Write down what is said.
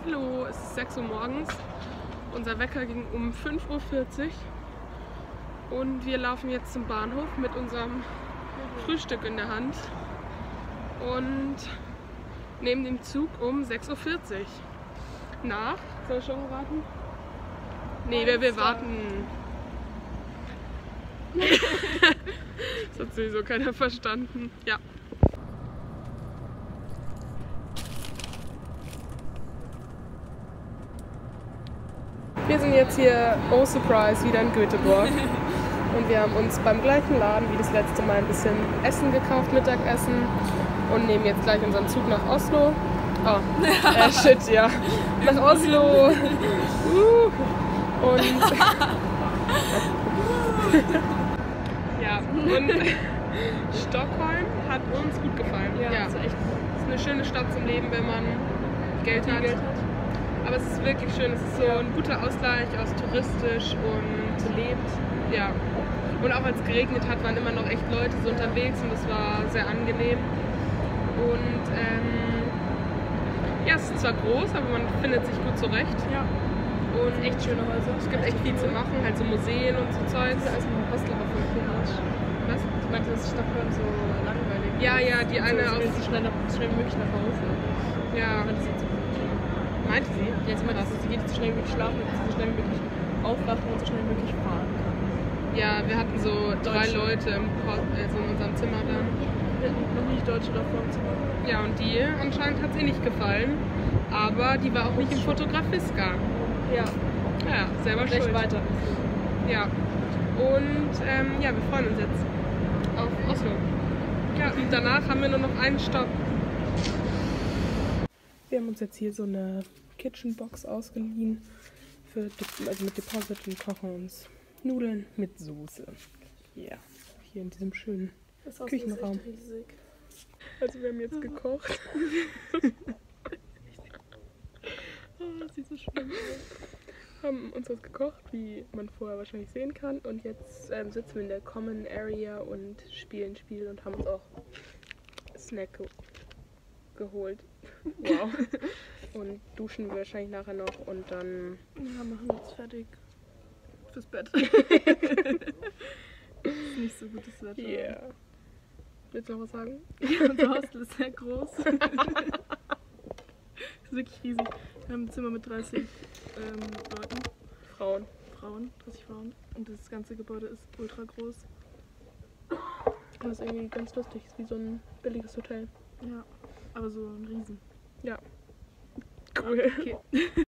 Hallo, es ist 6 Uhr morgens. Unser Wecker ging um 5:40 Uhr und wir laufen jetzt zum Bahnhof mit unserem Frühstück in der Hand und nehmen den Zug um 6:40 Uhr. Nach? Soll ich schon warten? Nee, wir warten. Das hat sowieso keiner verstanden. Ja. Wir sind jetzt hier, oh surprise, wieder in Göteborg. Und wir haben uns beim gleichen Laden wie das letzte Mal ein bisschen Essen gekauft, Mittagessen. Und nehmen jetzt gleich unseren Zug nach Oslo. Oh, shit, ja. Nach Oslo. Und ja, und Stockholm hat uns gut gefallen. Ja, ja. ist echt cool. Es ist eine schöne Stadt zum Leben, wenn man Geld hat. Aber es ist wirklich schön. Es ist so ein guter Ausgleich aus touristisch und Belebt. ja. Und auch als es geregnet hat, waren immer noch echt Leute so unterwegs und das war sehr angenehm. Und ja, es ist zwar groß, aber man findet sich gut zurecht. Ja. Und Echt schöne Häuser. es gibt echt viel zu machen, halt so Museen und so Zeugs. Da ist ein Hostel auf dem Komisch. Was? Ich meinte, das ist Stockholm so langweilig. Ja, ja, die eine so, aus. so schnell wie möglich nach Hause. Ja, Das ist so meinte sie? ja, sie meinte, sie geht so schnell wie möglich schlafen, damit sie so schnell wie möglich aufwachen und so schnell wie möglich fahren kann. Ja, wir hatten so 3 Deutsche. Leute also in unserem Zimmer dann. Wir hatten noch nicht Deutsche davor im Zimmer. Ja, und die anscheinend hat es ihr nicht gefallen. Aber die war auch nicht im Fotografiska. Ja, Ja, selber vielleicht schuld. weiter. Ja. Und ja, wir freuen uns jetzt auf Oslo. Ja, und danach haben wir nur noch einen Stopp. Wir haben uns jetzt hier so eine Kitchenbox ausgeliehen also mit Deposit und kochen uns Nudeln mit Soße. Ja, hier in diesem schönen Küchenraum. Riesig. Also wir haben jetzt gekocht. Oh, das sieht so schlimm aus. Haben uns was gekocht, wie man vorher wahrscheinlich sehen kann. Und jetzt sitzen wir in der Common Area und spielen Spiel und haben uns auch Snack geholt. Wow. Und duschen wir wahrscheinlich nachher noch und dann... Ja, machen wir jetzt fertig. Fürs Bett. Ist nicht so gutes Wetter. Yeah. Willst du noch was sagen? Ja, unser Hostel ist sehr groß. Ist wirklich riesig. Wir haben ein Zimmer mit 30 Leuten. Frauen. 30 Frauen. Und das ganze Gebäude ist ultra groß. Das ist irgendwie ganz lustig. Ist wie so ein billiges Hotel. Ja, aber so ein Riesen. Ja. Cool. Okay.